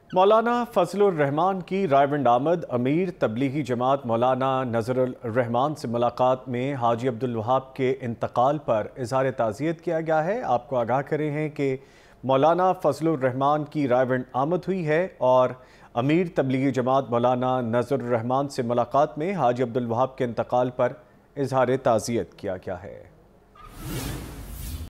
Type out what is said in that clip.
मौलाना फजलुर रहमान की रायविंड आमद। अमीर तबलीगी जमात मौलाना नजरुल रहमान से मुलाकात में हाजी अब्दुल वहाब के इंतकाल पर इजहार ताज़ियत किया गया है। आपको आगाह करें हैं कि मौलाना फजलुर रहमान की रायविंड आमद हुई है और अमीर तबलीगी जमात मौलाना नजरुल रहमान से मुलाकात में हाजी अब्दुल वहाब के इंतकाल पर इजहार ताज़ियत किया गया है।